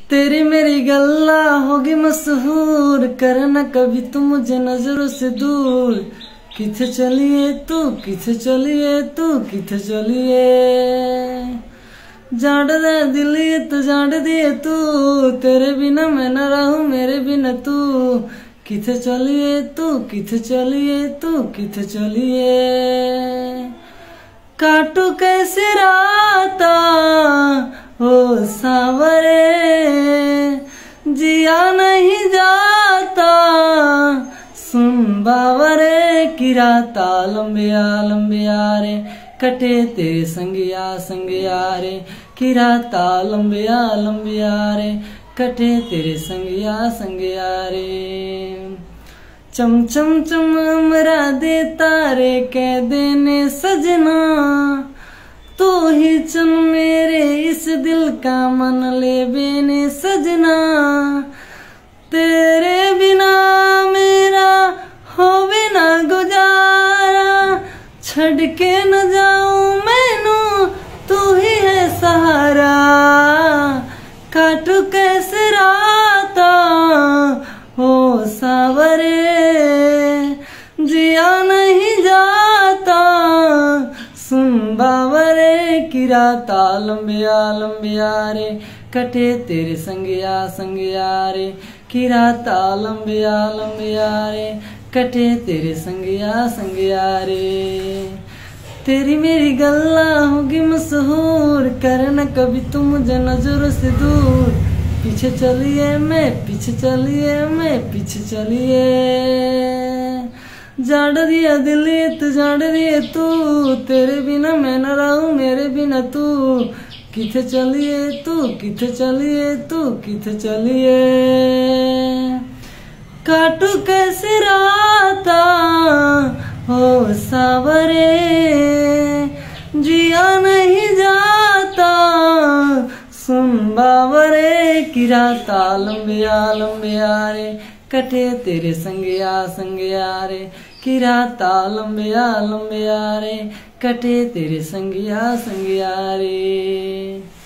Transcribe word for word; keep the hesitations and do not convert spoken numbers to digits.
तेरी मेरी गल्ला होगी मशहूर, करना कभी तुम मुझे नजरों से दूर। किथे चलिए तू किथे चलिए तू किथे चलिए, जान दे दिलिए तो जान दिए तू। तेरे बिना मैं न रहूं मेरे बिना तू। किथे चलिए तू किथे चलिए तू किथे चलिए, काटू कैसे राता ओ सावरे, जिया नहीं जाता सुन बावरे। की राता लंबिया लंबिया रे, कटे तेरे संगिया संगिया रे। की राता लंबिया लंबिया रे, कटे तेरे संगिया संगिया रे। चम चम चम अमरा दे तारे कह देने सजना, तू ही चुन मेरे इस दिल का मन ले बेने सजना। तेरे बिना मेरा हो बिना गुजारा, छड़ के न जाऊं मैनू तू ही है सहारा। काटू कैसे राता हो सावरे, जिया नहीं जाता सुन बावरे। की राता लंबिया लंबिया रे, कटे तेरे संगिया संगिया रे। की राता लंबिया लंबिया रे, कटे तेरे संगिया संगिया रे। तेरी मेरी गल्ला होगी मशहूर, करना कभी तुम मुझे नजरों से दूर। पीछे चलिए मैं पीछे चलिए मैं पीछे चलिए, जान दिया दिलिए तो जान दिए तू। तेरे बिना मैं न रहूं मेरे बिना तू। किथे चलिए तू किथे चलिए तू किथे चलिए, काटू कैसे राता हो सावरे, जिया नहीं जाता सुन बावरे। की राता लंबिया लंबिया रे, कटे तेरे संगिया संगिया रे। की राता लंबिया लंबिया रे, कटे तेरे संगिया संगिया रे।